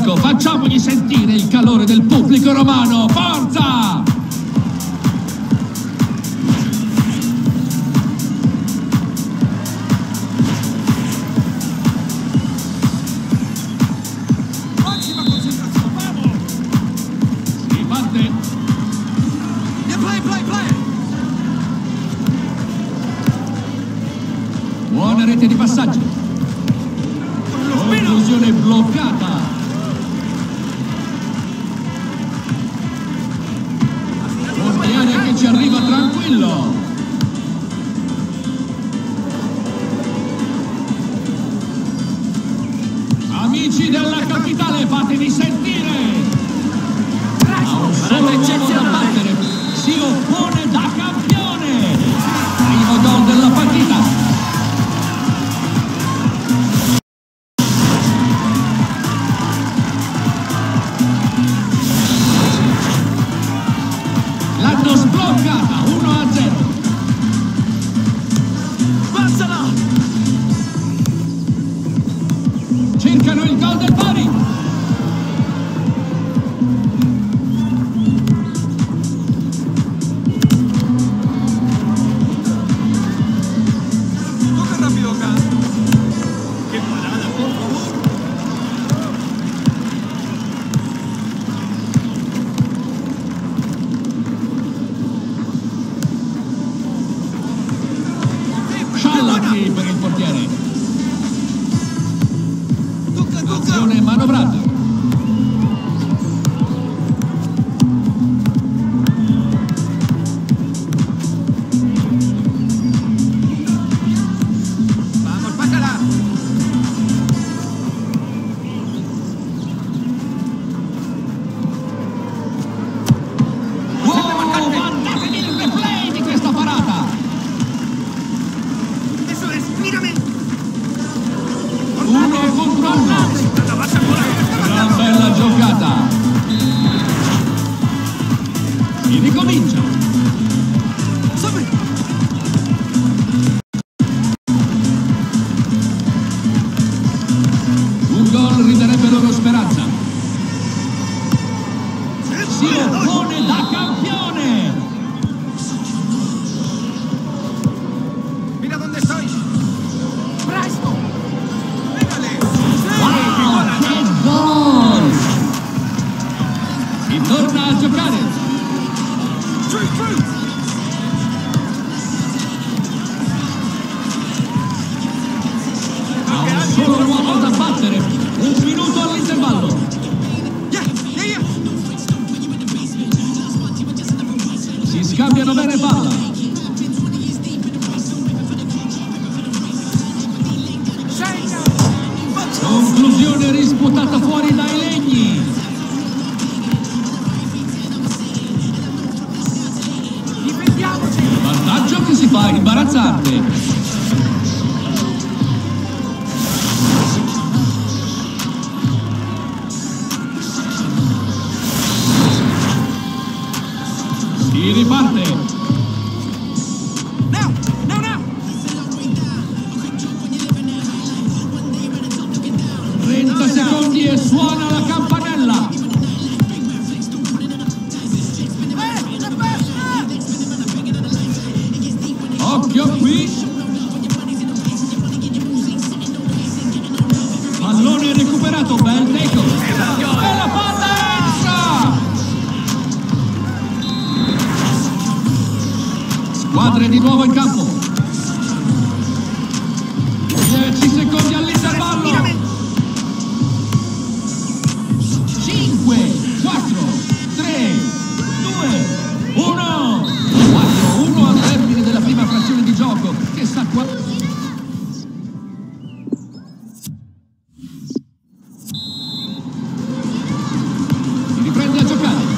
gioco, facciamogli sentire il calore del pubblico romano, forza! Massima concentrazione, vamos! Si batte! Play! Buona rete di passaggio! Conclusione bloccata! Portiere che ci arriva tranquillo! Amici della capitale, fatevi sentire! Ha un solo uomo da battere, si oppone da campione! Primo gol della partita! L'hanno sbloccata 1-0. Passala! Cercano il gol del pari. Toca rápido acá. ¡Qué parada, por favor! Sciallati per il portiere. Tocca! Azione manovrata. Vamos, pásala! Wow, mandatevi il replay di questa parata. ¡Eso es! ¡Mírame! Uno contro uno. ¡La vas a poner! Una bella giocata. Si ricomincia. ¡Sobre! Un gol ridarebbe loro speranza. Si oppone da campione. ¡Mira dónde estoy! ¡Presto! ¡Pégale! Wow, che gol! Si torna a giocare. True! Ha un solo uomo da battere. 1 minuto all'intervallo. ¡Ya! Si scambiano bene palla. ¡Segna! Conclusione risputata fuori dai legni. ¡Difendiamoci! Vantaggio che si fa imbarazzante. Si riparte. ¡Now! 30 secondi e suona la campanella. Occhio qui. Pallone recuperato, bel tackle. E la palla entra! Squadre di nuovo in campo. 10 secondi all'intervallo. 5, 4, 3, 2, 1. 4-1 al termine della prima frazione di gioco. Che sa qua... Si riprende a giocare.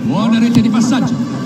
Buona rete di passaggio.